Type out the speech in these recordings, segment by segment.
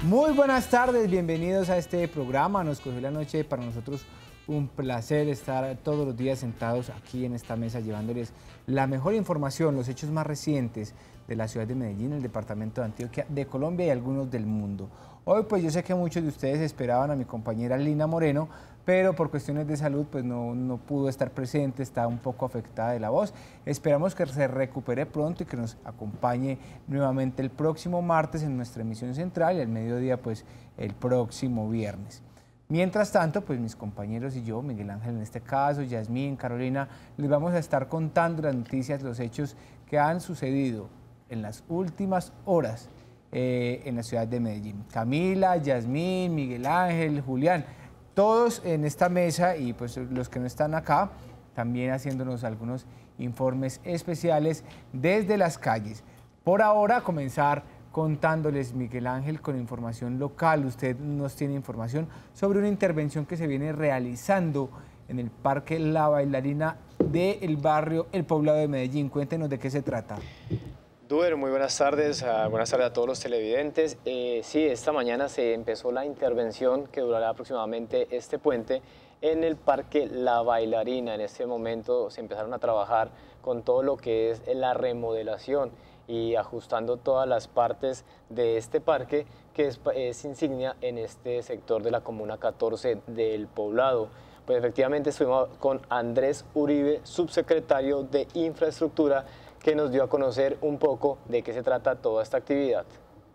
Muy buenas tardes, bienvenidos a este programa. Nos cogió la noche, para nosotros un placer estar todos los días sentados aquí en esta mesa llevándoles la mejor información, los hechos más recientes de la ciudad de Medellín, el departamento de Antioquia, de Colombia y algunos del mundo. Hoy pues yo sé que muchos de ustedes esperaban a mi compañera Lina Moreno, pero por cuestiones de salud pues no pudo estar presente, está un poco afectada de la voz. Esperamos que se recupere pronto y que nos acompañe nuevamente el próximo martes en nuestra emisión central y al mediodía pues el próximo viernes. Mientras tanto, pues mis compañeros y yo, Miguel Ángel en este caso, Yasmín, Carolina, les vamos a estar contando las noticias, los hechos que han sucedido en las últimas horas en la ciudad de Medellín. Camila, Yasmín, Miguel Ángel, Julián, todos en esta mesa y pues los que no están acá, también haciéndonos algunos informes especiales desde las calles. Por ahora, comenzar contándoles, Miguel Ángel, con información local. Usted nos tiene información sobre una intervención que se viene realizando en el Parque La Bailarina del barrio El Poblado de Medellín. Cuéntenos de qué se trata. Duer, muy buenas tardes a todos los televidentes. Sí, esta mañana se empezó la intervención que durará aproximadamente este puente en el Parque La Bailarina. En este momento se empezaron a trabajar con todo lo que es la remodelación y ajustando todas las partes de este parque que es insignia en este sector de la Comuna 14 del Poblado. Pues efectivamente estuvimos con Andrés Uribe, subsecretario de Infraestructura, que nos dio a conocer un poco de qué se trata toda esta actividad.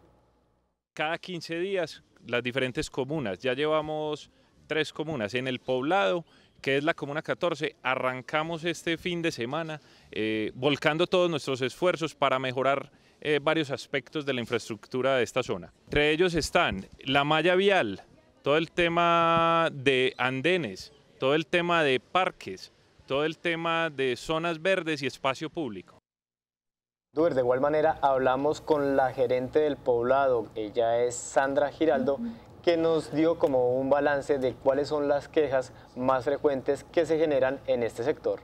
Cada 15 días las diferentes comunas, ya llevamos 3 comunas. En el Poblado, que es la Comuna 14, arrancamos este fin de semana volcando todos nuestros esfuerzos para mejorar varios aspectos de la infraestructura de esta zona. Entre ellos están la malla vial, todo el tema de andenes, todo el tema de parques, todo el tema de zonas verdes y espacio público. Duer, de igual manera hablamos con la gerente del Poblado, ella es Sandra Giraldo, que nos dio como un balance de cuáles son las quejas más frecuentes que se generan en este sector.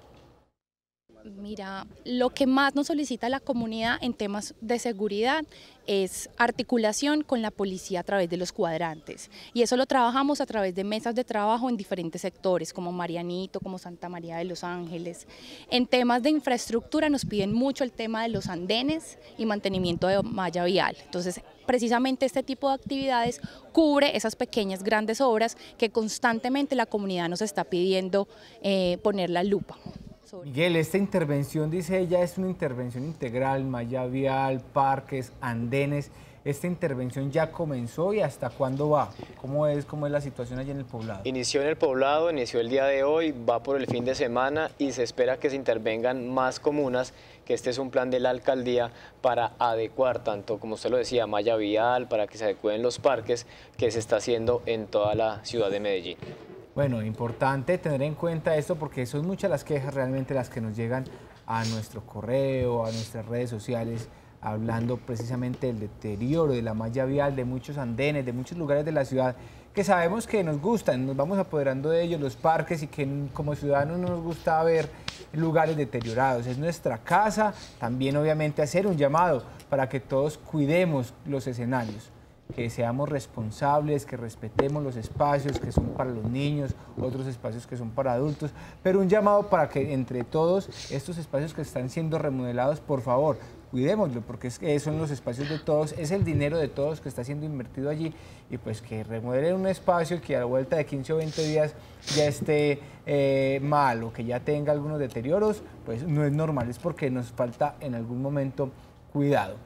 Mira, lo que más nos solicita la comunidad en temas de seguridad es articulación con la policía a través de los cuadrantes, y eso lo trabajamos a través de mesas de trabajo en diferentes sectores como Marianito, como Santa María de los Ángeles. En temas de infraestructura nos piden mucho el tema de los andenes y mantenimiento de malla vial. Entonces, precisamente este tipo de actividades cubre esas pequeñas, grandes obras que constantemente la comunidad nos está pidiendo poner la lupa. Miguel, esta intervención, dice ella, es una intervención integral, malla vial, parques, andenes. ¿Esta intervención ya comenzó y hasta cuándo va? ¿Cómo es la situación allí en el Poblado? Inició en el Poblado, inició el día de hoy, va por el fin de semana y se espera que se intervengan más comunas, que este es un plan de la alcaldía para adecuar, tanto como usted lo decía, malla vial, para que se adecúen los parques, que se está haciendo en toda la ciudad de Medellín. Bueno, importante tener en cuenta esto porque son muchas las quejas realmente las que nos llegan a nuestro correo, a nuestras redes sociales, hablando precisamente del deterioro de la malla vial, de muchos andenes, de muchos lugares de la ciudad que sabemos que nos gustan, nos vamos apoderando de ellos, los parques, y que como ciudadanos no nos gusta ver lugares deteriorados. Es nuestra casa, también obviamente hacer un llamado para que todos cuidemos los escenarios, que seamos responsables, que respetemos los espacios que son para los niños, otros espacios que son para adultos, pero un llamado para que entre todos estos espacios que están siendo remodelados, por favor, cuidémoslo, porque son los espacios de todos, es el dinero de todos que está siendo invertido allí, y pues que remodelen un espacio que a la vuelta de 15 o 20 días ya esté mal o que ya tenga algunos deterioros, pues no es normal, es porque nos falta en algún momento cuidado.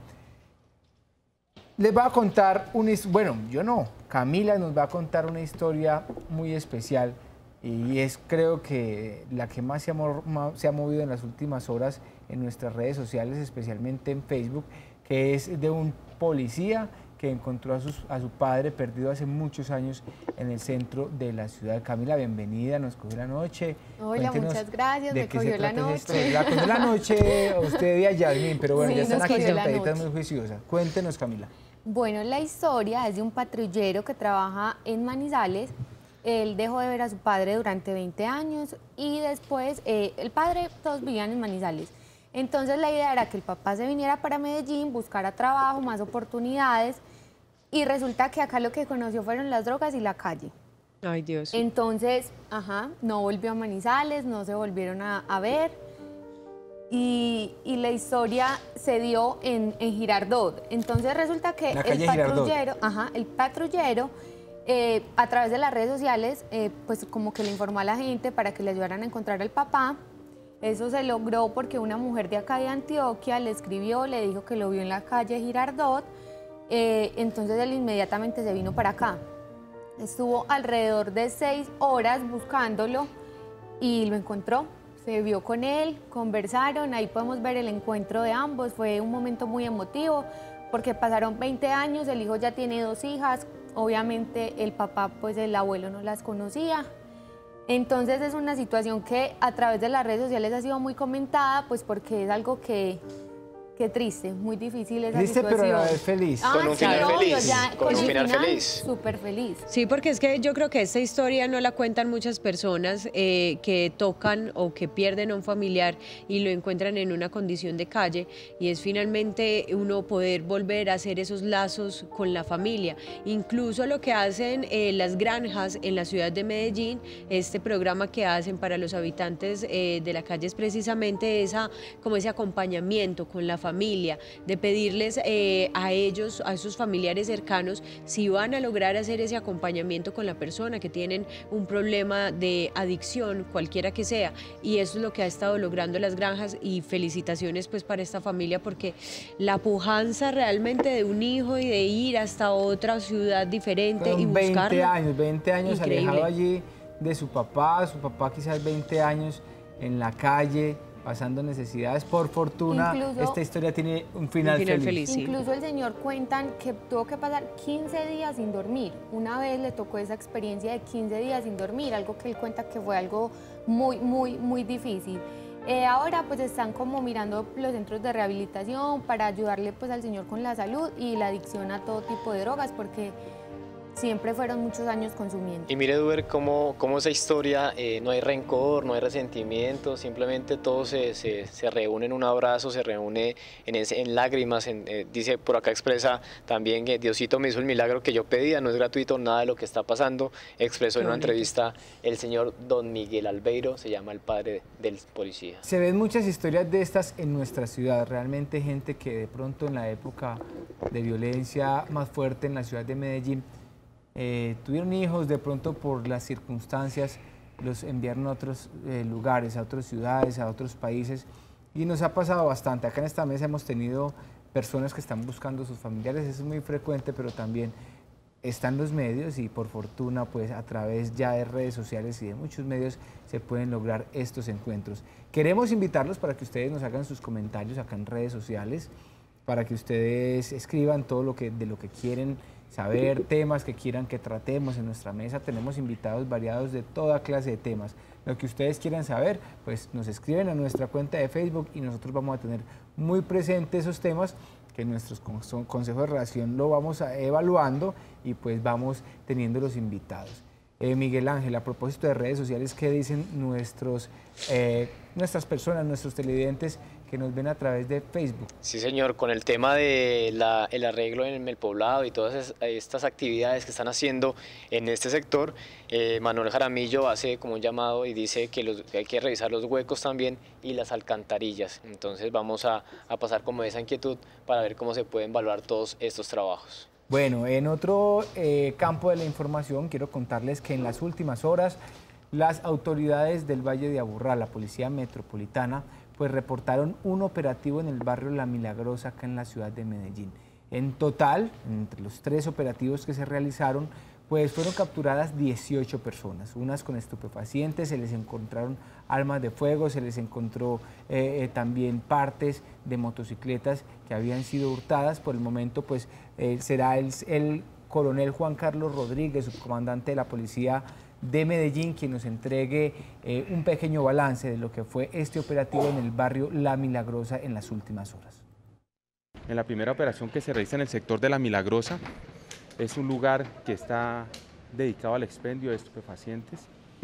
Les voy a contar Camila nos va a contar una historia muy especial y es, creo que, la que más se ha movido en las últimas horas en nuestras redes sociales, especialmente en Facebook, que es de un policía que encontró a su padre perdido hace muchos años en el centro de la ciudad. Camila, bienvenida, nos cogió la noche. Hola, muchas gracias, me cogió la noche. La cogió la noche a usted y a Yasmín, pero bueno, Sí, ya están aquí sentaditas noche. muy juiciosas. Cuéntenos, Camila. Bueno, la historia es de un patrullero que trabaja en Manizales. Él dejó de ver a su padre durante 20 años y después el padre, todos vivían en Manizales. Entonces la idea era que el papá se viniera para Medellín, buscara trabajo, más oportunidades, y resulta que acá lo que conoció fueron las drogas y la calle. Ay, Dios. Entonces, no volvió a Manizales, no se volvieron a ver. Y la historia se dio en Girardot. Entonces resulta que el patrullero a través de las redes sociales, pues como que le informó a la gente para que le ayudaran a encontrar al papá. Eso se logró porque una mujer de acá de Antioquia le escribió, le dijo que lo vio en la calle Girardot. Entonces él inmediatamente se vino para acá. Estuvo alrededor de 6 horas buscándolo y lo encontró. Se vio con él, conversaron, ahí podemos ver el encuentro de ambos. Fue un momento muy emotivo porque pasaron 20 años, el hijo ya tiene 2 hijas, obviamente el papá, pues el abuelo no las conocía. Entonces es una situación que a través de las redes sociales ha sido muy comentada, pues porque es algo que triste, muy difícil esa triste, situación. Pero a la vez feliz. Con un final feliz, con un final feliz. Súper feliz. Sí, porque es que yo creo que esta historia no la cuentan muchas personas que tocan o que pierden a un familiar y lo encuentran en una condición de calle, y es finalmente uno poder volver a hacer esos lazos con la familia. Incluso lo que hacen las granjas en la ciudad de Medellín, este programa que hacen para los habitantes de la calle es precisamente como ese acompañamiento con la familia, de pedirles a ellos, a esos familiares cercanos, si van a lograr hacer ese acompañamiento con la persona que tienen un problema de adicción, cualquiera que sea, y eso es lo que ha estado logrando las granjas, y felicitaciones pues para esta familia, porque la pujanza realmente de un hijo y de ir hasta otra ciudad diferente y buscarlo. 20 años increíble. Alejado allí de su papá quizás 20 años en la calle, pasando necesidades. Por fortuna, esta historia tiene un final feliz. Sí. Incluso el señor cuentan que tuvo que pasar 15 días sin dormir. Una vez le tocó esa experiencia de 15 días sin dormir, algo que él cuenta que fue algo muy difícil. Ahora pues están como mirando los centros de rehabilitación para ayudarle pues al señor con la salud y la adicción a todo tipo de drogas, porque siempre fueron muchos años consumiendo. Y mire, Duber, cómo esa historia, no hay rencor, no hay resentimiento, simplemente todo se reúne en un abrazo, se reúne en lágrimas. Dice, por acá expresa también que Diosito me hizo el milagro que yo pedía, no es gratuito nada de lo que está pasando. Expresó en una entrevista el señor Don Miguel Albeiro, se llama el padre del policía. Se ven muchas historias de estas en nuestra ciudad, realmente gente que de pronto en la época de violencia más fuerte en la ciudad de Medellín, tuvieron hijos, de pronto por las circunstancias los enviaron a otros lugares, a otras ciudades, a otros países, y nos ha pasado bastante. Acá en esta mesa hemos tenido personas que están buscando a sus familiares, eso es muy frecuente, pero también están los medios y por fortuna pues a través ya de redes sociales y de muchos medios se pueden lograr estos encuentros. Queremos invitarlos para que ustedes nos hagan sus comentarios acá en redes sociales, para que ustedes escriban todo de lo que quieren saber, temas que quieran que tratemos en nuestra mesa. Tenemos invitados variados de toda clase de temas. Lo que ustedes quieran saber, pues nos escriben a nuestra cuenta de Facebook y nosotros vamos a tener muy presentes esos temas que nuestros consejos de redacción lo vamos evaluando y pues vamos teniendo los invitados. Miguel Ángel, a propósito de redes sociales, ¿qué dicen nuestras personas, nuestros televidentes que nos ven a través de Facebook? Sí, señor, con el tema del arreglo en el poblado y todas estas actividades que están haciendo en este sector, Manuel Jaramillo hace como un llamado y dice que hay que revisar los huecos también y las alcantarillas. Entonces vamos a pasar como esa inquietud para ver cómo se pueden evaluar todos estos trabajos. Bueno, en otro campo de la información quiero contarles que en las últimas horas las autoridades del Valle de Aburrá, la Policía Metropolitana, pues reportaron un operativo en el barrio La Milagrosa, acá en la ciudad de Medellín. En total, entre los 3 operativos que se realizaron, pues fueron capturadas 18 personas, unas con estupefacientes, se les encontraron armas de fuego, se les encontró también partes de motocicletas que habían sido hurtadas. Por el momento, pues será el coronel Juan Carlos Rodríguez, subcomandante de la Policía de Medellín, quien nos entregue un pequeño balance de lo que fue este operativo en el barrio La Milagrosa en las últimas horas. En la primera operación que se realiza en el sector de La Milagrosa, es un lugar que está dedicado al expendio de estupefacientes.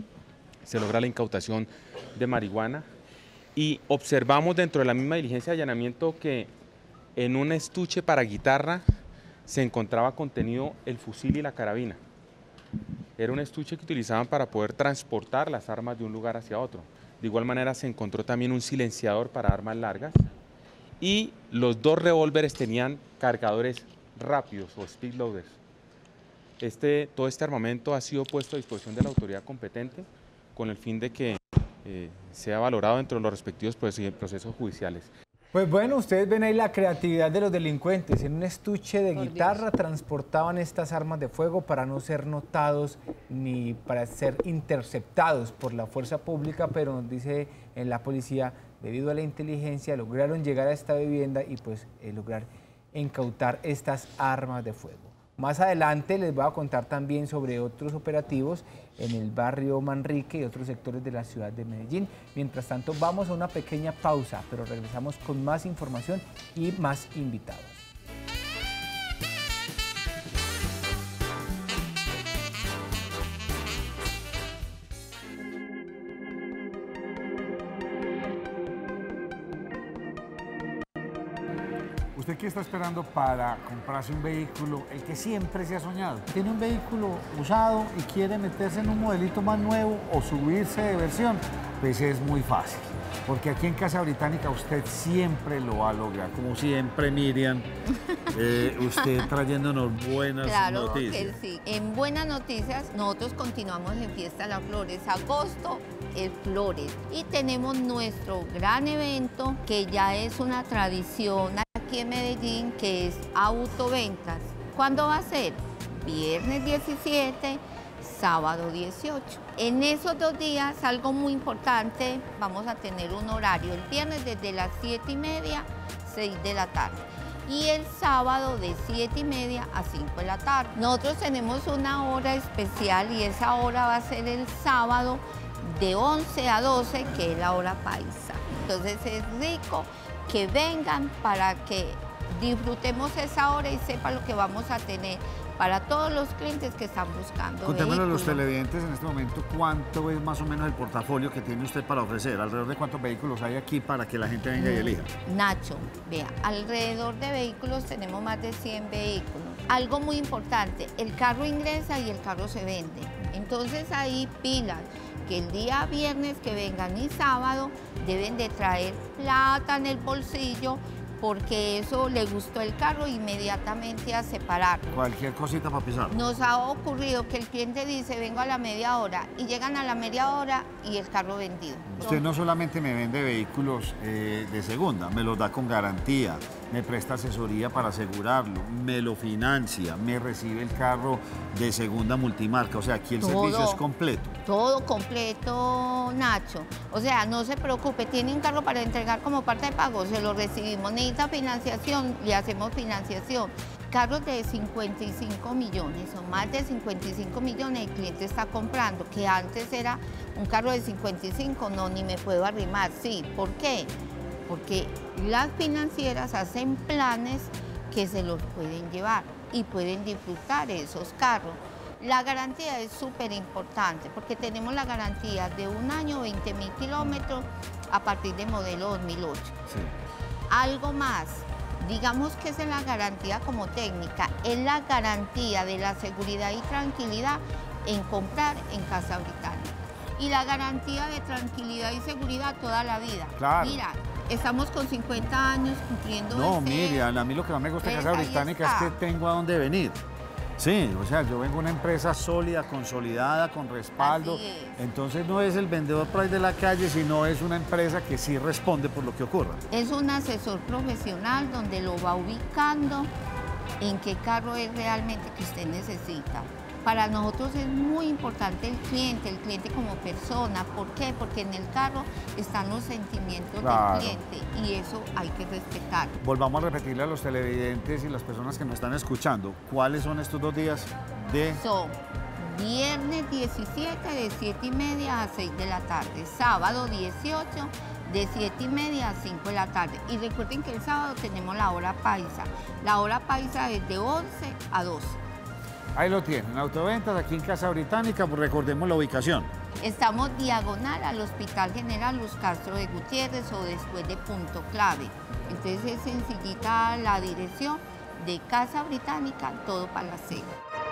Se logra la incautación de marihuana y observamos dentro de la misma diligencia de allanamiento que en un estuche para guitarra se encontraba contenido el fusil y la carabina. Era un estuche que utilizaban para poder transportar las armas de un lugar hacia otro. De igual manera se encontró también un silenciador para armas largas y los 2 revólveres tenían cargadores rápidos o speed loaders. Todo este armamento ha sido puesto a disposición de la autoridad competente con el fin de que sea valorado dentro de los respectivos procesos judiciales. Pues bueno, ustedes ven ahí la creatividad de los delincuentes. En un estuche de guitarra transportaban estas armas de fuego para no ser notados ni para ser interceptados por la fuerza pública, pero nos dice en la policía, debido a la inteligencia, lograron llegar a esta vivienda y pues lograr incautar estas armas de fuego. Más adelante les voy a contar también sobre otros operativos en el barrio Manrique y otros sectores de la ciudad de Medellín. Mientras tanto, vamos a una pequeña pausa, pero regresamos con más información y más invitados. ¿Usted qué está esperando para comprarse un vehículo, el que siempre se ha soñado? Tiene un vehículo usado y quiere meterse en un modelito más nuevo o subirse de versión, pues es muy fácil. Porque aquí en Casa Británica usted siempre lo va a lograr. Como siempre, Miriam, usted trayéndonos buenas noticias. Claro que sí. En Buenas Noticias, nosotros continuamos en Fiesta Las Flores. Agosto es Flores. Y tenemos nuestro gran evento, que ya es una tradición aquí en Medellín, que es Autoventas. ¿Cuándo va a ser? Viernes 17, sábado 18. En esos 2 días, algo muy importante, vamos a tener un horario. El viernes desde las 7:30, 6 de la tarde. Y el sábado de 7:30 a 5 de la tarde. Nosotros tenemos una hora especial y esa hora va a ser el sábado de 11 a 12, que es la hora paisa. Entonces es rico que vengan para que disfrutemos esa hora y sepan lo que vamos a tener para todos los clientes que están buscando. Contémosle a los televidentes en este momento cuánto es más o menos el portafolio que tiene usted para ofrecer, alrededor de cuántos vehículos hay aquí para que la gente venga y elija. Nacho, vea, alrededor de vehículos tenemos más de 100 vehículos. Algo muy importante, el carro ingresa y el carro se vende. Entonces ahí pilas, que el día viernes que vengan y sábado deben de traer plata en el bolsillo, porque eso le gustó el carro inmediatamente a separarlo. Cualquier cosita para pisar. Nos ha ocurrido que el cliente dice, vengo a la media hora, y llegan a la media hora y el carro vendido. Usted no solamente me vende vehículos de segunda, me los da con garantía, me presta asesoría para asegurarlo, me lo financia, me recibe el carro de segunda multimarca, o sea, aquí el servicio es completo. Todo completo, Nacho. O sea, no se preocupe, tiene un carro para entregar como parte de pago, se lo recibimos. Necesita financiación, le hacemos financiación. Carros de 55 millones o más de 55 millones el cliente está comprando, que antes era un carro de 55, no, ni me puedo arrimar. Sí, ¿por qué? Porque las financieras hacen planes que se los pueden llevar y pueden disfrutar esos carros. La garantía es súper importante porque tenemos la garantía de 1 año, 20.000 kilómetros a partir de modelo 2008. Sí. Algo más, digamos que esa es la garantía como técnica, es la garantía de la seguridad y tranquilidad en comprar en Casa Británica. Y la garantía de tranquilidad y seguridad toda la vida. Claro. Mira, estamos con 50 años cumpliendo. No, Miriam, a mí lo que más me gusta de Casa Británica es que tengo a dónde venir. Sí, o sea, yo vengo a una empresa sólida, consolidada, con respaldo. Entonces no es el vendedor por ahí de la calle, sino es una empresa que sí responde por lo que ocurra. Es un asesor profesional donde lo va ubicando en qué carro es realmente que usted necesita. Para nosotros es muy importante el cliente como persona. ¿Por qué? Porque en el carro están los sentimientos del cliente y eso hay que respetar. Volvamos a repetirle a los televidentes y las personas que nos están escuchando, ¿cuáles son estos 2 días de...? Son viernes 17 de 7:30 a 6 de la tarde, sábado 18 de 7:30 a 5 de la tarde. Y recuerden que el sábado tenemos la hora paisa. La hora paisa es de 11 a 12. Ahí lo tienen, Autoventas, aquí en Casa Británica, pues recordemos la ubicación. Estamos diagonal al Hospital General Luz Castro de Gutiérrez o después de Punto Clave. Entonces es sencillita la dirección de Casa Británica, todo para la cena.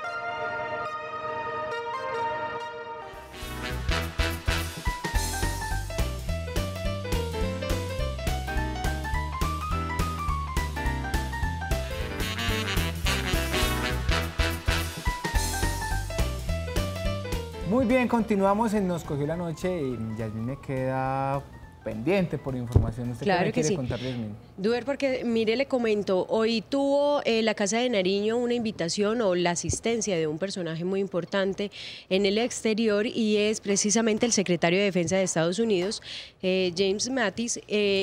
Muy bien, continuamos en Nos Cogió la Noche y Yasmín me queda pendiente por información. ¿Usted claro qué me quiere sí. contar, Yasmín? Duer, porque mire, le comento, hoy tuvo la Casa de Nariño una invitación o la asistencia de un personaje muy importante en el exterior y es precisamente el secretario de Defensa de Estados Unidos, James Mattis.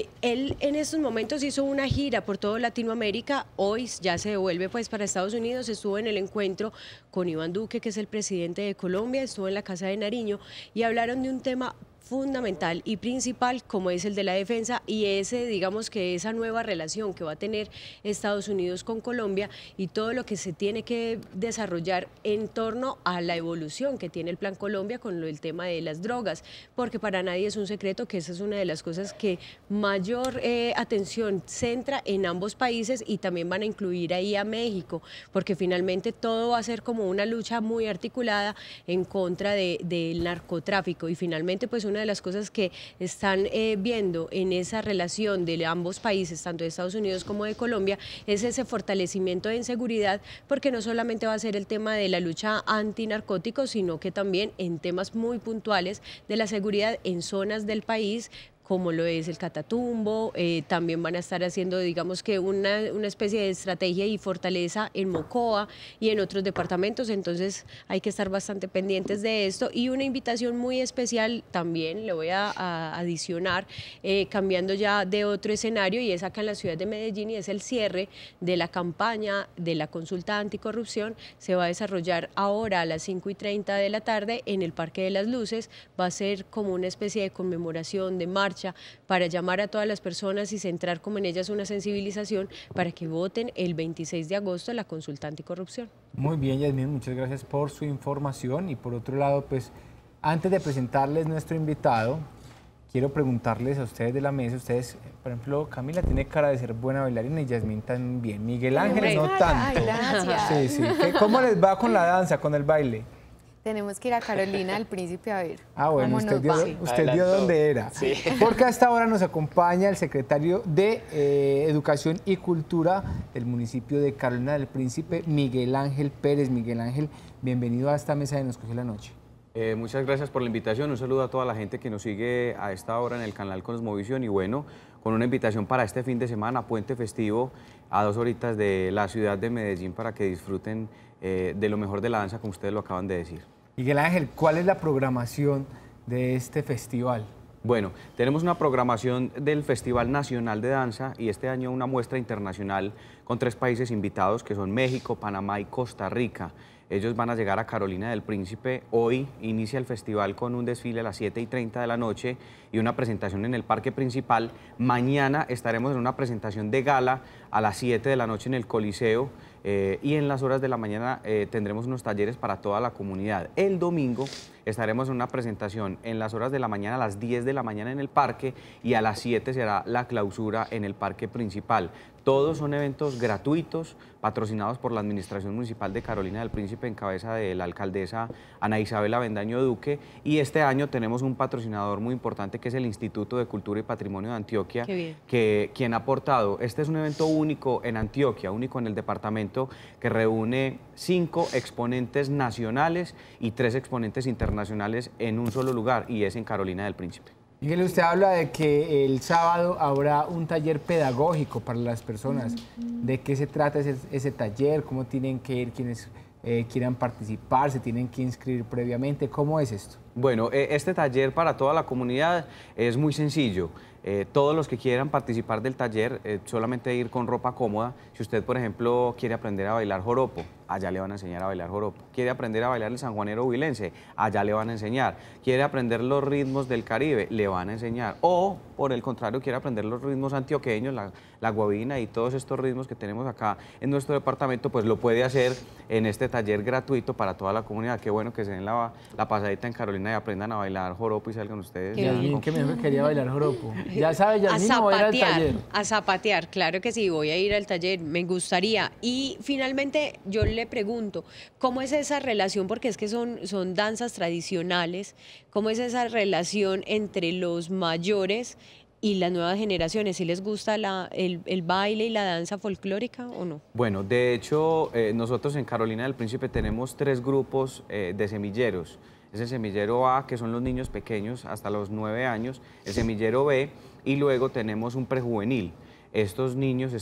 Él en estos momentos hizo una gira por toda Latinoamérica, hoy ya se devuelve pues para Estados Unidos, estuvo en el encuentro con Iván Duque, que es el presidente de Colombia, estuvo en la Casa de Nariño y hablaron de un tema fundamental y principal como es el de la defensa y digamos que esa nueva relación que va a tener Estados Unidos con Colombia y todo lo que se tiene que desarrollar en torno a la evolución que tiene el Plan Colombia con el tema de las drogas, porque para nadie es un secreto que esa es una de las cosas que mayor atención centra en ambos países y también van a incluir ahí a México, porque finalmente todo va a ser como una lucha muy articulada en contra del narcotráfico y finalmente pues una de las cosas que están viendo en esa relación de ambos países, tanto de Estados Unidos como de Colombia, es ese fortalecimiento en seguridad, porque no solamente va a ser el tema de la lucha antinarcóticos, sino que también en temas muy puntuales de la seguridad en zonas del país, como lo es el Catatumbo, también van a estar haciendo, digamos que una especie de estrategia y fortaleza en Mocoa y en otros departamentos, entonces hay que estar bastante pendientes de esto y una invitación muy especial también, le voy a adicionar, cambiando ya de otro escenario y es acá en la ciudad de Medellín y es el cierre de la campaña de la consulta anticorrupción, se va a desarrollar ahora a las 5:30 de la tarde en el Parque de las Luces, va a ser como una especie de conmemoración, de marcha, para llamar a todas las personas y centrar como en ellas una sensibilización para que voten el 26 de agosto la consulta anticorrupción. Muy bien, Yasmín, muchas gracias por su información y por otro lado, pues antes de presentarles nuestro invitado, quiero preguntarles a ustedes de la mesa, ustedes, por ejemplo, Camila tiene cara de ser buena bailarina y Yasmín también, Miguel Ángel no tanto. Ay, gracias. Sí. ¿Cómo les va con la danza, con el baile? Tenemos que ir a Carolina del Príncipe a ver. Ah, bueno, usted vio dónde era. Sí. Porque hasta ahora nos acompaña el secretario de Educación y Cultura del municipio de Carolina del Príncipe, Miguel Ángel Pérez. Miguel Ángel, bienvenido a esta mesa de Nos Cogió la Noche. Muchas gracias por la invitación. Un saludo a toda la gente que nos sigue a esta hora en el canal Cosmovisión y bueno, con una invitación para este fin de semana, puente festivo, a 2 horitas de la ciudad de Medellín para que disfruten de lo mejor de la danza, como ustedes lo acaban de decir. Miguel Ángel, ¿cuál es la programación de este festival? Bueno, tenemos una programación del Festival Nacional de Danza y este año una muestra internacional con 3 países invitados que son México, Panamá y Costa Rica. Ellos van a llegar a Carolina del Príncipe. Hoy inicia el festival con un desfile a las 7:30 de la noche y una presentación en el parque principal. Mañana estaremos en una presentación de gala a las 7 de la noche en el Coliseo y en las horas de la mañana tendremos unos talleres para toda la comunidad. El domingo estaremos en una presentación en las horas de la mañana, a las 10 de la mañana en el parque y a las 7 será la clausura en el parque principal. Todos son eventos gratuitos, patrocinados por la Administración Municipal de Carolina del Príncipe en cabeza de la alcaldesa Ana Isabel Avendaño Duque y este año tenemos un patrocinador muy importante que es el Instituto de Cultura y Patrimonio de Antioquia, quien ha aportado, este es un evento único en Antioquia, único en el departamento, que reúne 5 exponentes nacionales y 3 exponentes internacionales en un solo lugar y es en Carolina del Príncipe. Miguel, usted habla de que el sábado habrá un taller pedagógico para las personas. ¿De qué se trata ese taller? ¿Cómo tienen que ir quienes quieran participar? ¿Se tienen que inscribir previamente? ¿Cómo es esto? Bueno, este taller para toda la comunidad es muy sencillo. Todos los que quieran participar del taller, solamente ir con ropa cómoda. Si usted, por ejemplo, quiere aprender a bailar joropo, allá le van a enseñar a bailar joropo. Quiere aprender a bailar el sanjuanero huilense, allá le van a enseñar. Quiere aprender los ritmos del Caribe, le van a enseñar. O, por el contrario, quiere aprender los ritmos antioqueños, la guabina y todos estos ritmos que tenemos acá en nuestro departamento, pues lo puede hacer en este taller gratuito para toda la comunidad. Qué bueno que se den la pasadita en Carolina Carolina y aprendan a bailar joropo y salgan ustedes. Yasmín, que me dijo que quería bailar joropo. Ya sabes, Yasmín, voy a ir al taller. A zapatear, claro que sí, voy a ir al taller, me gustaría. Y finalmente yo le pregunto, ¿cómo es esa relación? Porque es que son danzas tradicionales, ¿cómo es esa relación entre los mayores y las nuevas generaciones? ¿Sí les gusta el baile y la danza folclórica o no? Bueno, de hecho, nosotros en Carolina del Príncipe tenemos 3 grupos de semilleros. Es el semillero A, que son los niños pequeños hasta los 9 años, el semillero B, y luego tenemos un prejuvenil. Estos niños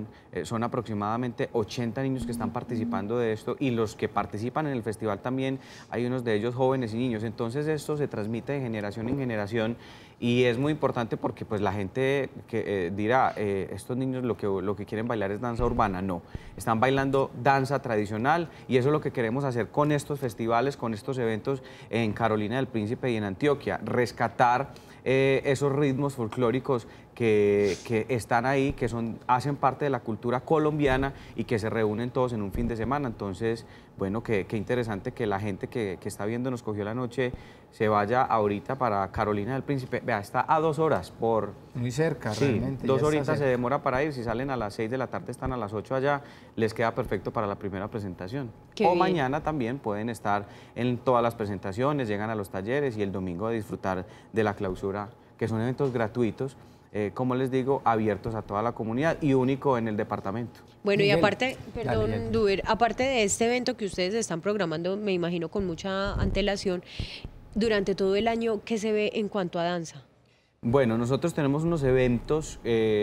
son aproximadamente 80 niños que están participando de esto, y los que participan en el festival también hay unos de ellos jóvenes y niños. Entonces esto se transmite de generación en generación y es muy importante porque pues la gente que dirá, estos niños lo que quieren bailar es danza urbana. No, están bailando danza tradicional, y eso es lo que queremos hacer con estos festivales, con estos eventos en Carolina del Príncipe y en Antioquia, rescatar esos ritmos folclóricos que están ahí, que hacen parte de la cultura colombiana y que se reúnen todos en un fin de semana. Entonces, bueno, qué interesante que la gente que está viendo Nos Cogió la Noche se vaya ahorita para Carolina del Príncipe. Vea, está a 2 horas Muy cerca, sí, realmente. 2 horitas se demora para ir. Si salen a las 6 de la tarde, están a las 8 allá, les queda perfecto para la primera presentación. Mañana también pueden estar en todas las presentaciones, llegan a los talleres, y el domingo a disfrutar de la clausura, que son eventos gratuitos, como les digo, abiertos a toda la comunidad y único en el departamento. Bueno, y aparte, perdón, Duber, aparte de este evento que ustedes están programando, me imagino con mucha antelación, durante todo el año, ¿qué se ve en cuanto a danza? Bueno, nosotros tenemos unos eventos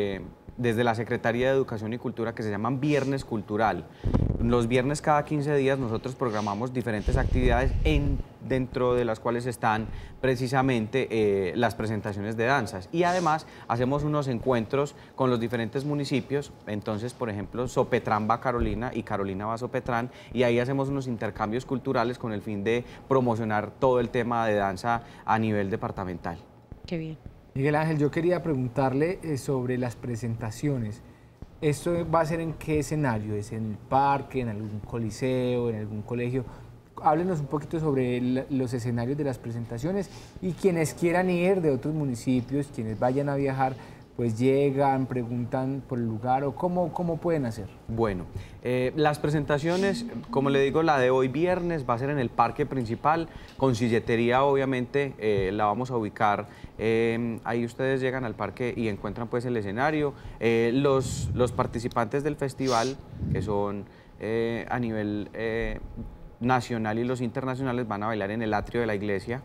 desde la Secretaría de Educación y Cultura que se llaman Viernes Cultural. Los viernes cada 15 días nosotros programamos diferentes actividades dentro de las cuales están precisamente las presentaciones de danzas, y además hacemos unos encuentros con los diferentes municipios. Entonces, por ejemplo, Sopetrán va a Carolina y Carolina va a Sopetrán, y ahí hacemos unos intercambios culturales con el fin de promocionar todo el tema de danza a nivel departamental. Qué bien. Miguel Ángel, yo quería preguntarle sobre las presentaciones. ¿Esto va a ser en qué escenario? ¿Es en el parque, en algún coliseo, en algún colegio? Háblenos un poquito sobre los escenarios de las presentaciones, y quienes quieran ir de otros municipios, quienes vayan a viajar, pues llegan, preguntan por el lugar, o cómo pueden hacer. Bueno, las presentaciones, como le digo, la de hoy viernes va a ser en el parque principal, con silletería obviamente, la vamos a ubicar, ahí ustedes llegan al parque y encuentran pues el escenario. Los participantes del festival, que son a nivel nacional y los internacionales, van a bailar en el atrio de la iglesia,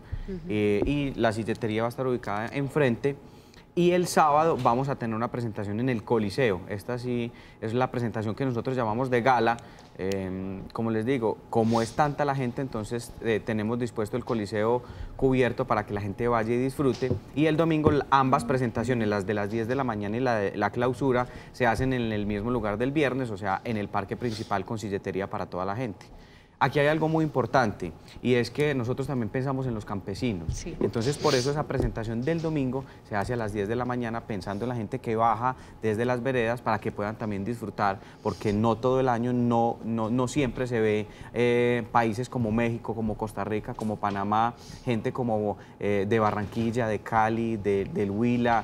y la silletería va a estar ubicada enfrente. Y el sábado vamos a tener una presentación en el Coliseo. Esta sí es la presentación que nosotros llamamos de gala. Como les digo, como es tanta la gente, entonces tenemos dispuesto el Coliseo cubierto para que la gente vaya y disfrute. Y el domingo ambas presentaciones, las de las 10 de la mañana y la clausura, se hacen en el mismo lugar del viernes, o sea, en el parque principal, con silletería para toda la gente. Aquí hay algo muy importante, y es que nosotros también pensamos en los campesinos. Sí. Entonces, por eso esa presentación del domingo se hace a las 10 de la mañana, pensando en la gente que baja desde las veredas, para que puedan también disfrutar, porque no todo el año, no siempre se ve países como México, como Costa Rica, como Panamá, gente como de Barranquilla, de Cali, del Huila,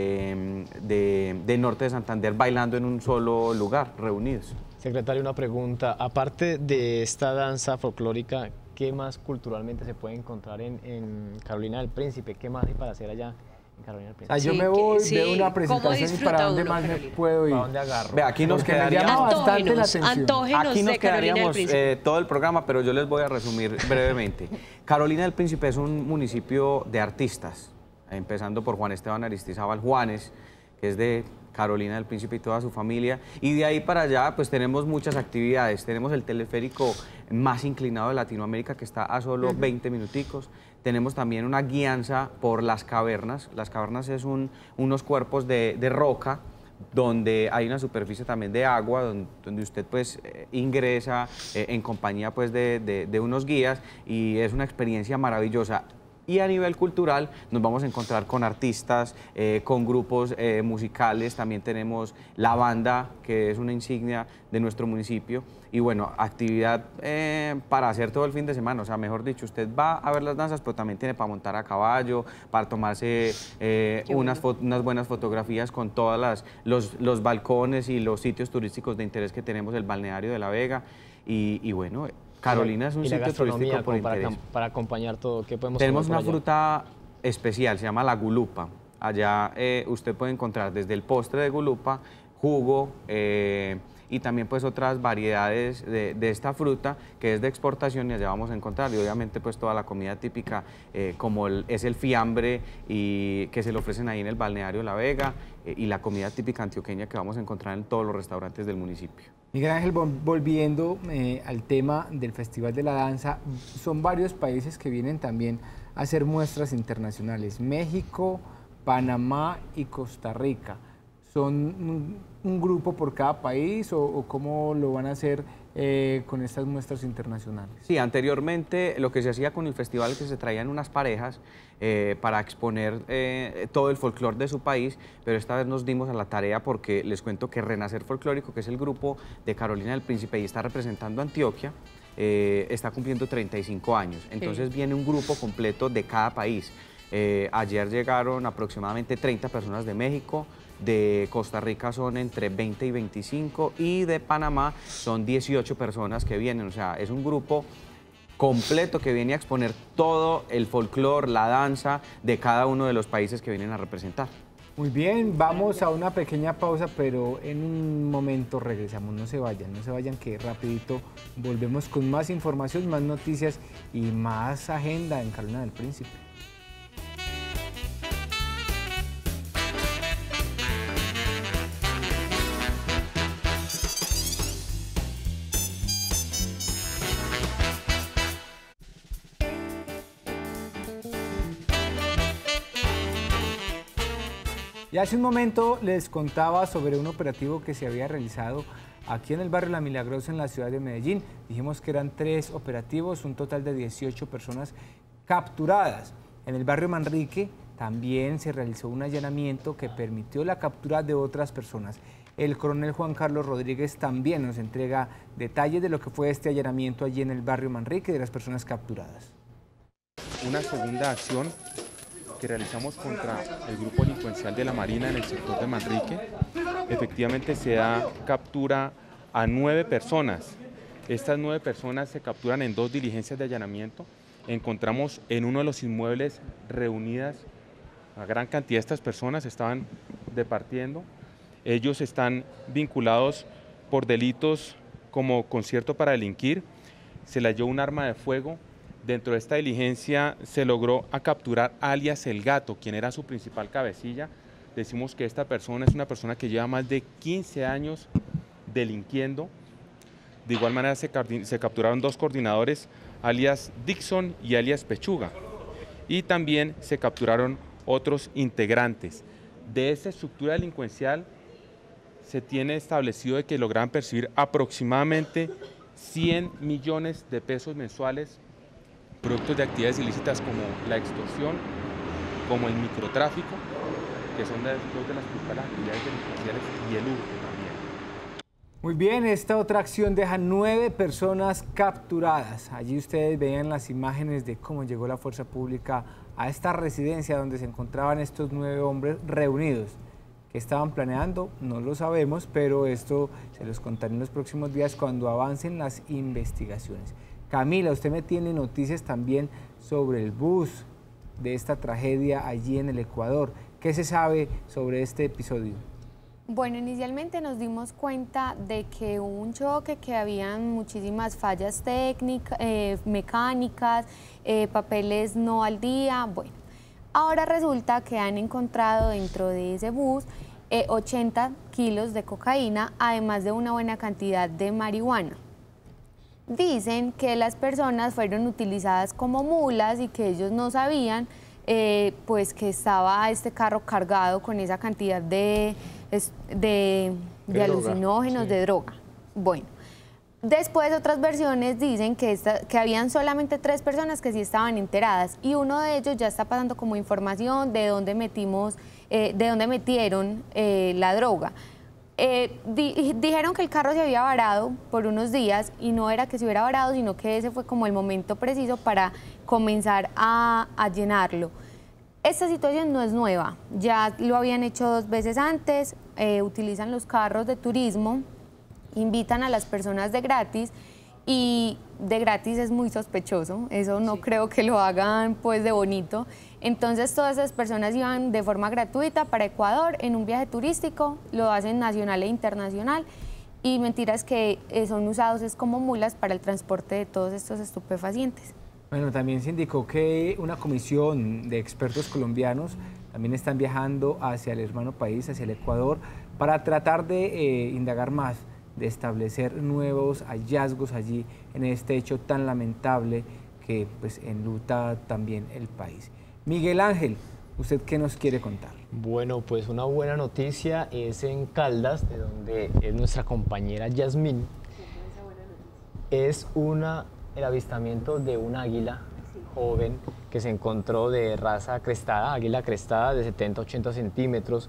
de Norte de Santander, bailando en un solo lugar, reunidos. Secretario, una pregunta. Aparte de esta danza folclórica, ¿qué más culturalmente se puede encontrar en Carolina del Príncipe? ¿Qué más hay para hacer allá en Carolina del Príncipe? Yo me voy, veo una presentación, y ¿para dónde más me puedo ir? ¿Para dónde agarro? Ve, aquí nos quedaríamos bastante la atención. Aquí nos quedaríamos todo el programa, pero yo les voy a resumir brevemente. Carolina del Príncipe es un municipio de artistas, empezando por Juan Esteban Aristizábal Juanes, que es de Carolina del Príncipe y toda su familia, y de ahí para allá pues tenemos muchas actividades. Tenemos el teleférico más inclinado de Latinoamérica, que está a solo 20 minuticos. Tenemos también una guianza por las cavernas. Las cavernas es unos cuerpos de roca, donde hay una superficie también de agua, donde usted pues ingresa en compañía pues de unos guías, y es una experiencia maravillosa. Y a nivel cultural nos vamos a encontrar con artistas, con grupos musicales, también tenemos la banda, que es una insignia de nuestro municipio, y bueno, actividad para hacer todo el fin de semana, o sea, mejor dicho, usted va a ver las danzas, pero también tiene para montar a caballo, para tomarse unas buenas fotografías con todos los balcones y los sitios turísticos de interés que tenemos, el balneario de La Vega, y bueno, Carolina es un sitio turístico por interés. Para acompañar todo, ¿qué podemos Tenemos comer una fruta especial, se llama la gulupa. Allá usted puede encontrar desde el postre de gulupa, jugo y también pues otras variedades de esta fruta que es de exportación y allá vamos a encontrar. Y obviamente pues toda la comida típica como es el fiambre y que se le ofrecen ahí en el balneario La Vega y la comida típica antioqueña que vamos a encontrar en todos los restaurantes del municipio. Miguel Ángel, volviendo al tema del Festival de la Danza, son varios países que vienen también a hacer muestras internacionales, México, Panamá y Costa Rica. ¿Son un grupo por cada país o cómo lo van a hacer con estas muestras internacionales? Sí, anteriormente lo que se hacía con el festival es que se traían unas parejas para exponer todo el folclore de su país, pero esta vez nos dimos a la tarea porque les cuento que Renacer Folclórico, que es el grupo de Carolina del Príncipe y está representando a Antioquia, está cumpliendo 35 años. Entonces viene un grupo completo de cada país. Ayer llegaron aproximadamente 30 personas de México, de Costa Rica son entre 20 y 25 y de Panamá son 18 personas que vienen, o sea, es un grupo completo que viene a exponer todo el folclore, la danza de cada uno de los países que vienen a representar. Muy bien, vamos a una pequeña pausa, pero en un momento regresamos, no se vayan que rapidito volvemos con más información, más noticias y más agenda en Carolina del Príncipe. Y hace un momento les contaba sobre un operativo que se había realizado aquí en el barrio La Milagrosa, en la ciudad de Medellín. Dijimos que eran 3 operativos, un total de 18 personas capturadas. En el barrio Manrique también se realizó un allanamiento que permitió la captura de otras personas. El coronel Juan Carlos Rodríguez también nos entrega detalles de lo que fue este allanamiento allí en el barrio Manrique de las personas capturadas. Una segunda acción que realizamos contra el grupo delincuencial de la Marina en el sector de Manrique. Efectivamente se da captura a 9 personas. Estas 9 personas se capturan en 2 diligencias de allanamiento. Encontramos en uno de los inmuebles reunidas a gran cantidad de estas personas, estaban departiendo. Ellos están vinculados por delitos como concierto para delinquir. Se le halló un arma de fuego. Dentro de esta diligencia se logró capturar alias El Gato, quien era su principal cabecilla. Decimos que esta persona es una persona que lleva más de 15 años delinquiendo. De igual manera se capturaron 2 coordinadores, alias Dixon y alias Pechuga. Y también se capturaron otros integrantes. De esta estructura delincuencial se tiene establecido de que lograban percibir aproximadamente 100 millones de pesos mensuales productos de actividades ilícitas como la extorsión, como el microtráfico, que son dos de las principales actividades delincuenciales, y el hurto también. Muy bien, esta otra acción deja 9 personas capturadas. Allí ustedes veían las imágenes de cómo llegó la fuerza pública a esta residencia donde se encontraban estos 9 hombres reunidos. ¿Qué estaban planeando? No lo sabemos, pero esto se los contaré en los próximos días cuando avancen las investigaciones. Camila, usted me tiene noticias también sobre el bus de esta tragedia allí en el Ecuador. ¿Qué se sabe sobre este episodio? Bueno, inicialmente nos dimos cuenta de que hubo un choque, que habían muchísimas fallas técnicas, mecánicas, papeles no al día. Bueno, ahora resulta que han encontrado dentro de ese bus 80 kilos de cocaína, además de una buena cantidad de marihuana. Dicen que las personas fueron utilizadas como mulas y que ellos no sabían pues que estaba este carro cargado con esa cantidad de alucinógenos, sí, de droga. Bueno, Después otras versiones dicen que habían solamente 3 personas que sí estaban enteradas y uno de ellos ya está pasando como información de dónde metieron la droga. Dijeron que el carro se había varado por unos días y no era que se hubiera varado, sino que ese fue como el momento preciso para comenzar a llenarlo. Esta situación no es nueva, ya lo habían hecho 2 veces antes, utilizan los carros de turismo, invitan a las personas de gratis y de gratis es muy sospechoso, eso no creo que lo hagan pues de bonito. Entonces todas esas personas iban de forma gratuita para Ecuador en un viaje turístico, lo hacen nacional e internacional y mentiras que son usados es como mulas para el transporte de todos estos estupefacientes. Bueno, también se indicó que una comisión de expertos colombianos también están viajando hacia el hermano país, hacia el Ecuador, para tratar de indagar más, de establecer nuevos hallazgos allí en este hecho tan lamentable que pues enluta también el país. Miguel Ángel, ¿usted qué nos quiere contar? Bueno, pues una buena noticia es en Caldas, de donde es nuestra compañera Yasmín. Es el avistamiento de un águila joven que se encontró de raza crestada, águila crestada de 70-80 centímetros.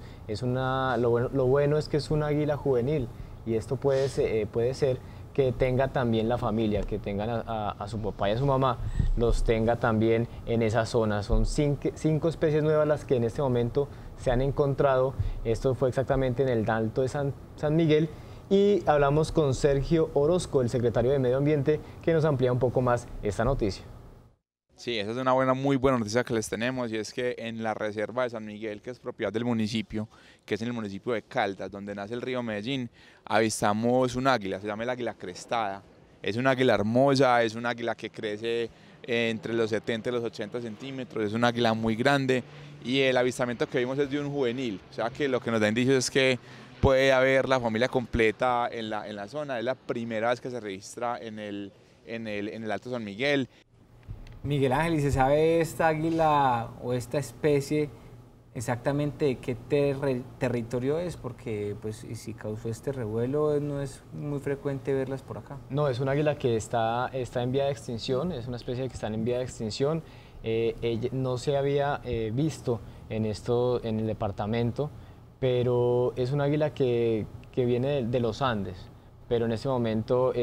Lo bueno es que es un águila juvenil y esto puede ser que tenga también la familia, que tengan a su papá y a su mamá, los tenga también en esa zona. Son 5 especies nuevas las que en este momento se han encontrado. Esto fue exactamente en el Alto de San Miguel y hablamos con Sergio Orozco, el secretario de Medio Ambiente, que nos amplía un poco más esta noticia. Sí, esa es una muy buena noticia que les tenemos y es que en la reserva de San Miguel, que es propiedad del municipio, que es en el municipio de Caldas, donde nace el río Medellín, avistamos un águila, se llama el águila crestada. Es un águila hermosa, es un águila que crece entre los 70 y los 80 centímetros, es un águila muy grande y el avistamiento que vimos es de un juvenil, o sea que lo que nos da indicios es que puede haber la familia completa en la zona, es la primera vez que se registra en el Alto San Miguel. Miguel Ángel, ¿y se sabe esta águila o esta especie exactamente de qué territorio es? Porque pues si causó este revuelo no es muy frecuente verlas por acá. No, es un águila que está en vía de extinción, es una especie que está en vía de extinción. No se había visto en el departamento, pero es un águila que viene de los Andes, pero en este momento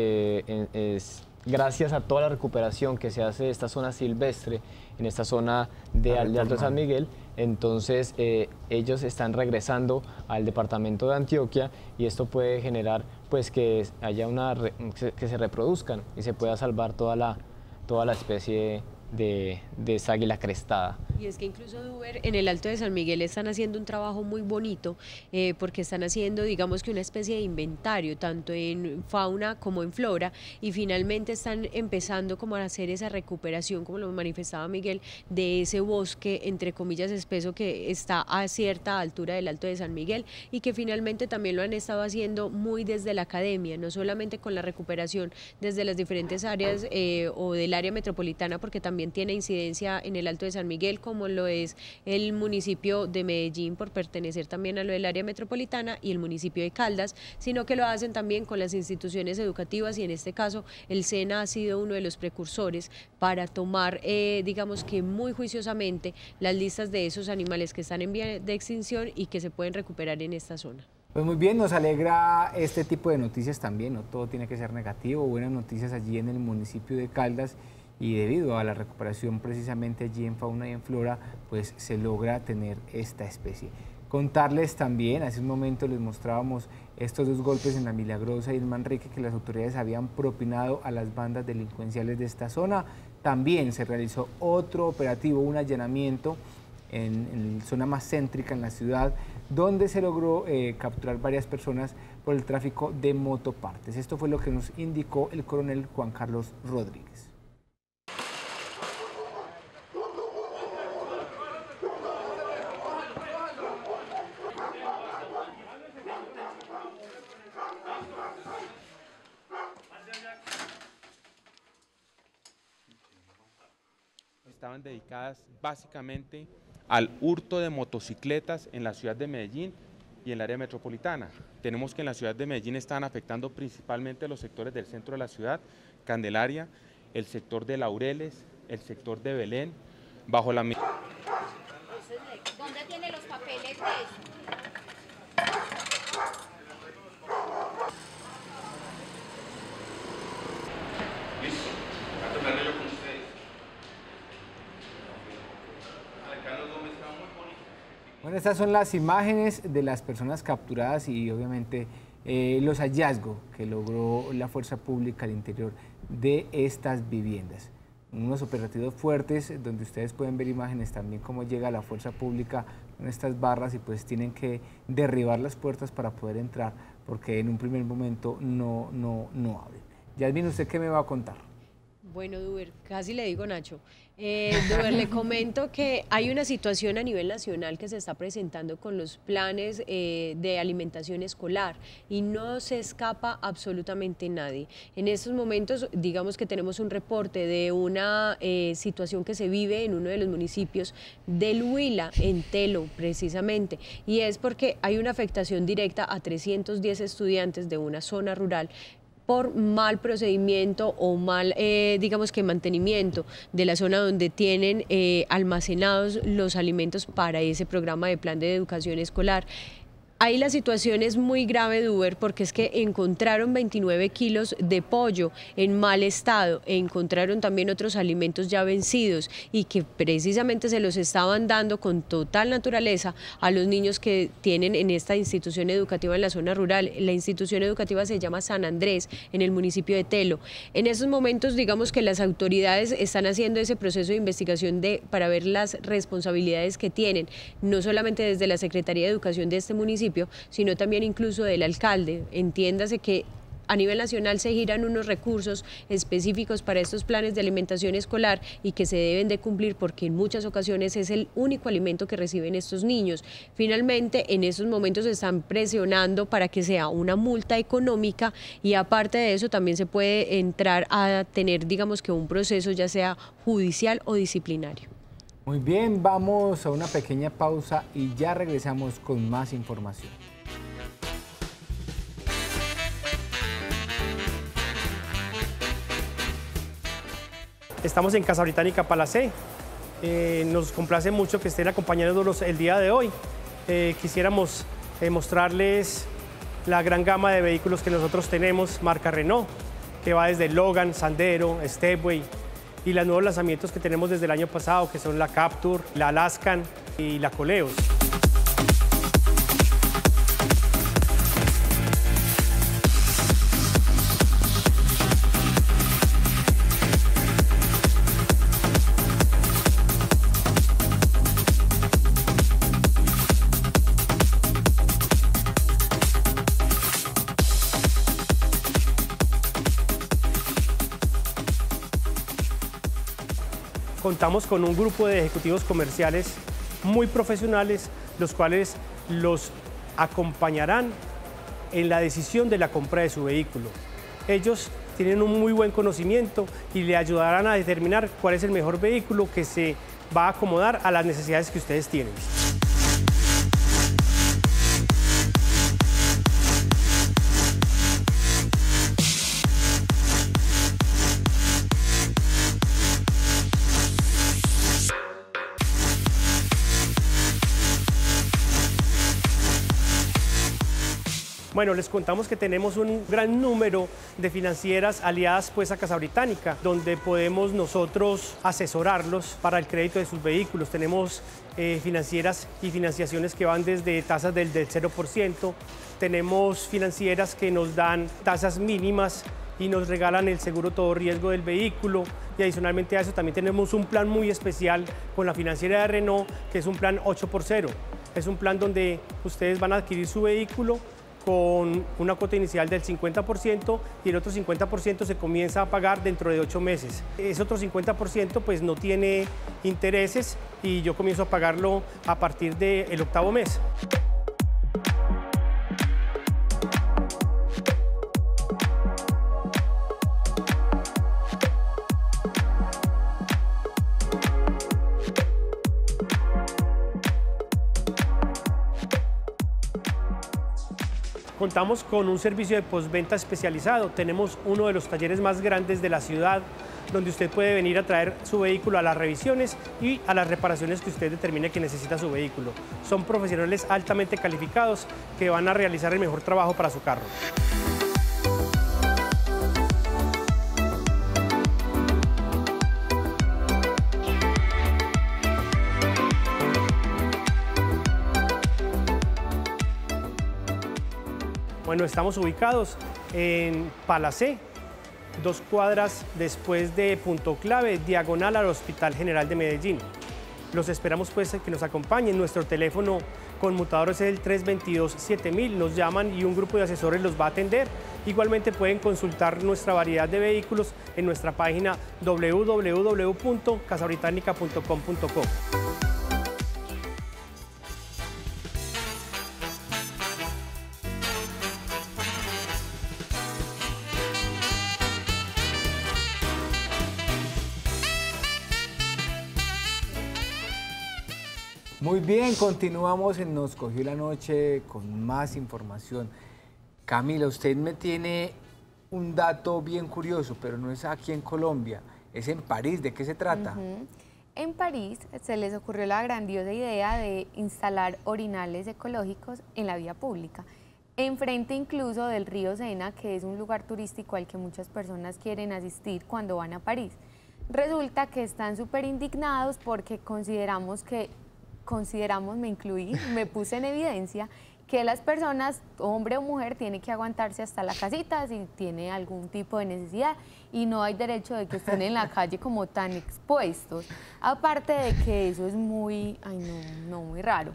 gracias a toda la recuperación que se hace de esta zona silvestre, en esta zona de Alto San Miguel, entonces ellos están regresando al departamento de Antioquia y esto puede generar pues que haya que se reproduzcan y se pueda salvar toda la especie de esa águila crestada. Y es que incluso Duber en el Alto de San Miguel están haciendo un trabajo muy bonito porque están haciendo, digamos que una especie de inventario, tanto en fauna como en flora, y finalmente están empezando como a hacer esa recuperación, como lo manifestaba Miguel, de ese bosque, entre comillas, espeso que está a cierta altura del Alto de San Miguel y que finalmente también lo han estado haciendo muy desde la academia, no solamente con la recuperación desde las diferentes áreas o del área metropolitana, porque también tiene incidencia en el Alto de San Miguel, como lo es el municipio de Medellín por pertenecer también a lo del área metropolitana y el municipio de Caldas, sino que lo hacen también con las instituciones educativas y en este caso el SENA ha sido uno de los precursores para tomar, digamos que muy juiciosamente, las listas de esos animales que están en vía de extinción y que se pueden recuperar en esta zona. Pues muy bien, nos alegra este tipo de noticias también, no todo tiene que ser negativo, buenas noticias allí en el municipio de Caldas. Y debido a la recuperación precisamente allí en fauna y en flora, pues se logra tener esta especie. Contarles también, hace un momento les mostrábamos estos 2 golpes en La Milagrosa y en Manrique que las autoridades habían propinado a las bandas delincuenciales de esta zona. También se realizó otro operativo, un allanamiento en la zona más céntrica en la ciudad, donde se logró capturar varias personas por el tráfico de motopartes. Esto fue lo que nos indicó el coronel Juan Carlos Rodríguez. Estaban dedicadas básicamente al hurto de motocicletas en la ciudad de Medellín y en el área metropolitana. Tenemos que en la ciudad de Medellín están afectando principalmente los sectores del centro de la ciudad, Candelaria, el sector de Laureles, el sector de Belén, bajo la... ¿Dónde tiene los papeles de eso? Listo, acá me arreglo con ustedes. Carlos Gómez está muy bonito. Bueno, estas son las imágenes de las personas capturadas y obviamente los hallazgos que logró la fuerza pública al interior de estas viviendas. Unos operativos fuertes donde ustedes pueden ver imágenes también cómo llega la fuerza pública con estas barras y pues tienen que derribar las puertas para poder entrar porque en un primer momento no abren. Yasmin, ¿usted qué me va a contar? Bueno, Duber, casi le digo Nacho. Duber, le comento que hay una situación a nivel nacional que se está presentando con los planes de alimentación escolar y no se escapa absolutamente nadie. En estos momentos, digamos que tenemos un reporte de una situación que se vive en uno de los municipios del Huila, en Telo precisamente, y es porque hay una afectación directa a 310 estudiantes de una zona rural por mal procedimiento o mal, digamos que mantenimiento de la zona donde tienen almacenados los alimentos para ese programa de plan de educación escolar. Ahí la situación es muy grave, Duber, porque es que encontraron 29 kilos de pollo en mal estado, encontraron también otros alimentos ya vencidos y que precisamente se los estaban dando con total naturaleza a los niños que tienen en esta institución educativa en la zona rural. La institución educativa se llama San Andrés, en el municipio de Telo. En esos momentos, digamos que las autoridades están haciendo ese proceso de investigación para ver las responsabilidades que tienen, no solamente desde la Secretaría de Educación de este municipio, sino también incluso del alcalde. Entiéndase que a nivel nacional se giran unos recursos específicos para estos planes de alimentación escolar y que se deben de cumplir porque en muchas ocasiones es el único alimento que reciben estos niños. Finalmente, en estos momentos se están presionando para que sea una multa económica y aparte de eso también se puede entrar a tener, digamos que un proceso ya sea judicial o disciplinario. Muy bien, vamos a una pequeña pausa y ya regresamos con más información. Estamos en Casa Británica Palacé. Nos complace mucho que estén acompañándonos el día de hoy. Quisiéramos mostrarles la gran gama de vehículos que nosotros tenemos, marca Renault, que va desde Logan, Sandero, Stepway, y los nuevos lanzamientos que tenemos desde el año pasado, que son la Captur, la Alaskan y la Coleos. Contamos con un grupo de ejecutivos comerciales muy profesionales, los cuales los acompañarán en la decisión de la compra de su vehículo. Ellos tienen un muy buen conocimiento y le ayudarán a determinar cuál es el mejor vehículo que se va a acomodar a las necesidades que ustedes tienen. Bueno, les contamos que tenemos un gran número de financieras aliadas pues a Casa Británica, donde podemos nosotros asesorarlos para el crédito de sus vehículos. Tenemos financieras y financiaciones que van desde tasas del 0%, tenemos financieras que nos dan tasas mínimas y nos regalan el seguro todo riesgo del vehículo, y adicionalmente a eso también tenemos un plan muy especial con la financiera de Renault, que es un plan 8x0. Es un plan donde ustedes van a adquirir su vehículo con una cuota inicial del 50% y el otro 50% se comienza a pagar dentro de 8 meses. Ese otro 50% pues no tiene intereses y yo comienzo a pagarlo a partir del 8º mes. Contamos con un servicio de postventa especializado. Tenemos uno de los talleres más grandes de la ciudad, donde usted puede venir a traer su vehículo a las revisiones y a las reparaciones que usted determine que necesita su vehículo. Son profesionales altamente calificados que van a realizar el mejor trabajo para su carro. Bueno, estamos ubicados en Palacé, 2 cuadras después de Punto Clave, diagonal al Hospital General de Medellín. Los esperamos pues que nos acompañen. Nuestro teléfono conmutador es el 322-7000. Nos llaman y un grupo de asesores los va a atender. Igualmente pueden consultar nuestra variedad de vehículos en nuestra página www.casabritánica.com.co. Muy bien, continuamos en Nos Cogió la Noche con más información. Camila, usted me tiene un dato bien curioso, pero no es aquí en Colombia, es en París. ¿De qué se trata? En París se les ocurrió la grandiosa idea de instalar orinales ecológicos en la vía pública, enfrente incluso del río Sena, que es un lugar turístico al que muchas personas quieren asistir cuando van a París. Resulta que están súper indignados porque me incluí, me puse en evidencia que las personas, hombre o mujer, tienen que aguantarse hasta la casita si tiene algún tipo de necesidad y no hay derecho de que estén en la calle como tan expuestos. Aparte de que eso es muy, muy raro.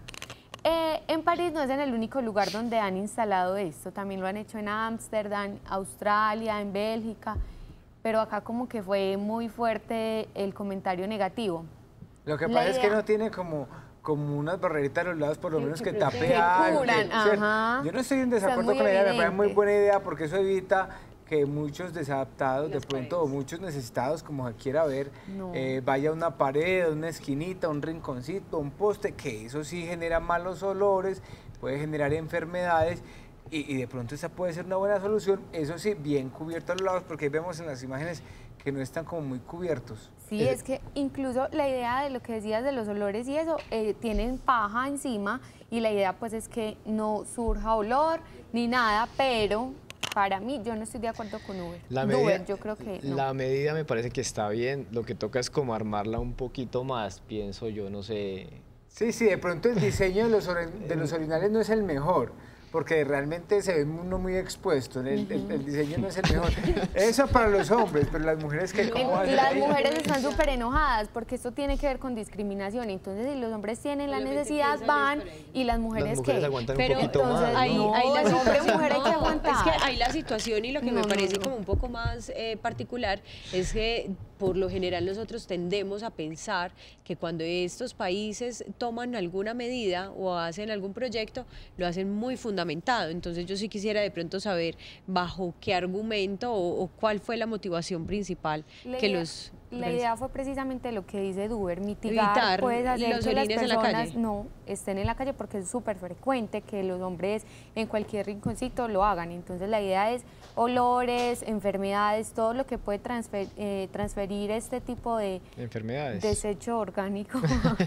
En París no es en el único lugar donde han instalado esto, también lo han hecho en Ámsterdam, Australia, en Bélgica, pero acá como que fue muy fuerte el comentario negativo. Lo que pasa es que no tiene como unas barreritas a los lados, por lo menos que tape algo. Yo no estoy en desacuerdo con la idea, me parece muy buena idea porque eso evita que muchos desadaptados, de pronto, o muchos necesitados, como quiera ver, vaya a una pared, una esquinita, un rinconcito, un poste, que eso sí genera malos olores, puede generar enfermedades, y de pronto esa puede ser una buena solución, eso sí, bien cubierto a los lados, porque ahí vemos en las imágenes que no están como muy cubiertos. Sí, es que incluso la idea de lo que decías de los olores y eso, tienen paja encima y la idea pues es que no surja olor ni nada, pero para mí yo no estoy de acuerdo con Uber. Yo creo que no. La medida me parece que está bien, lo que toca es como armarla un poquito más, pienso yo, no sé. Sí, de pronto el diseño de los orinales no es el mejor, porque realmente se ve uno muy expuesto, el diseño no es el mejor. Eso para los hombres, pero las mujeres que las mujeres están súper enojadas porque esto tiene que ver con discriminación, entonces si los hombres tienen la necesidad van y las mujeres aguantan un poquito más, ahí la mujer hay que aguantar. Es que ahí la situación y lo que me parece como un poco más particular es que por lo general nosotros tendemos a pensar que cuando estos países toman alguna medida o hacen algún proyecto, lo hacen muy fundamentado. Entonces yo sí quisiera de pronto saber bajo qué argumento o cuál fue la motivación principal que los... La idea fue precisamente lo que dice Duber, mitigar, pues hacer los que las orines en la personas calle. no estén en la calle porque es súper frecuente que los hombres en cualquier rinconcito lo hagan. Entonces la idea es olores, enfermedades, todo lo que puede transferir este tipo de enfermedades, desecho orgánico.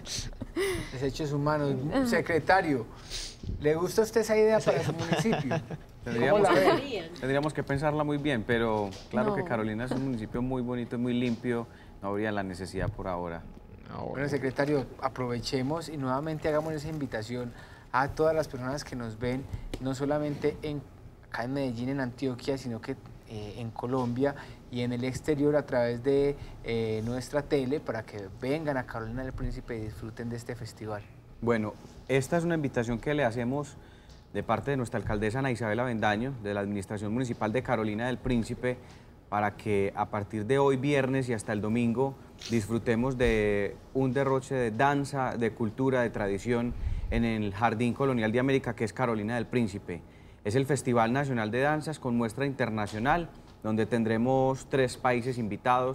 Desechos humanos. Secretario, ¿le gusta a usted esa idea para su municipio? Tendríamos que pensarla muy bien, pero claro que Carolina es un municipio muy bonito, muy limpio, no habría la necesidad por ahora. Bueno, secretario, aprovechemos y nuevamente hagamos esa invitación a todas las personas que nos ven, no solamente acá en Medellín, en Antioquia, sino que en Colombia y en el exterior a través de nuestra tele, para que vengan a Carolina del Príncipe y disfruten de este festival. Bueno, esta es una invitación que le hacemos de parte de nuestra alcaldesa Ana Isabel Avendaño, de la Administración Municipal de Carolina del Príncipe, para que a partir de hoy viernes y hasta el domingo disfrutemos de un derroche de danza, de cultura, de tradición en el Jardín Colonial de América, que es Carolina del Príncipe. Es el Festival Nacional de Danzas con muestra internacional, donde tendremos 3 países invitados,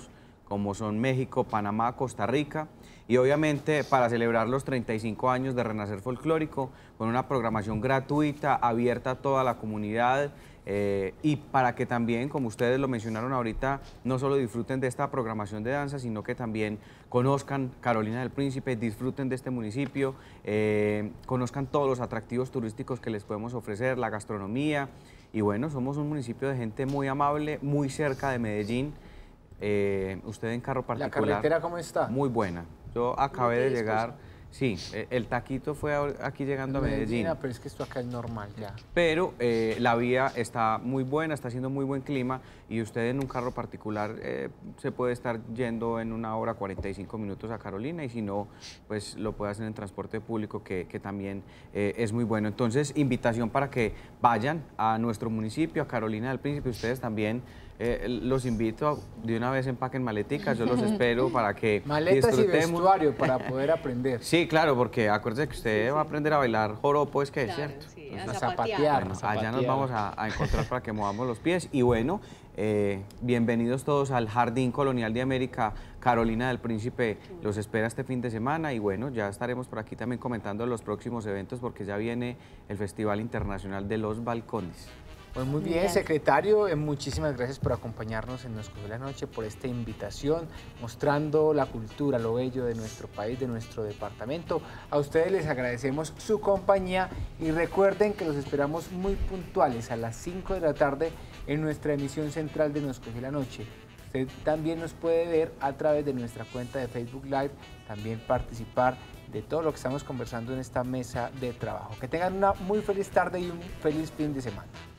como son México, Panamá, Costa Rica, y obviamente para celebrar los 35 años de Renacer Folclórico, con una programación gratuita, abierta a toda la comunidad, y para que también, como ustedes lo mencionaron ahorita, no solo disfruten de esta programación de danza, sino que también conozcan Carolina del Príncipe, disfruten de este municipio, conozcan todos los atractivos turísticos que les podemos ofrecer, la gastronomía, y bueno, somos un municipio de gente muy amable, muy cerca de Medellín. Usted en carro particular. ¿La carretera cómo está? Muy buena. Yo acabé de llegar, sí, el taquito fue aquí llegando a Medellín. Pero es que esto acá es normal ya. Pero la vía está muy buena, está haciendo muy buen clima, y usted en un carro particular se puede estar yendo en 1 hora 45 minutos a Carolina, y si no, pues lo puede hacer en transporte público, que también es muy bueno. Entonces, invitación para que vayan a nuestro municipio, a Carolina del Príncipe. Ustedes también, los invito de una vez, empaquen maleticas, yo los espero para que maletas y vestuario para poder aprender. Sí, claro, porque acuérdese que usted va a aprender a bailar joropo, es que es cierto. Sí, Entonces, a zapatear. bueno, allá nos vamos a encontrar para que movamos los pies. Y bueno, bienvenidos todos al Jardín Colonial de América. Carolina del Príncipe los espera este fin de semana, y bueno, ya estaremos por aquí también comentando los próximos eventos, porque ya viene el Festival Internacional de los Balcones. Pues muy bien, secretario, muchísimas gracias por acompañarnos en Nos Cogió la Noche, por esta invitación, mostrando la cultura, lo bello de nuestro país, de nuestro departamento. A ustedes les agradecemos su compañía, y recuerden que los esperamos muy puntuales a las 5 de la tarde en nuestra emisión central de Nos Cogió la Noche. Usted también nos puede ver a través de nuestra cuenta de Facebook Live, también participar de todo lo que estamos conversando en esta mesa de trabajo. Que tengan una muy feliz tarde y un feliz fin de semana.